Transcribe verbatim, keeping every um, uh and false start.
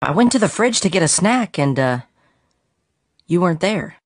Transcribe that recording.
I went to the fridge to get a snack and, uh, you weren't there.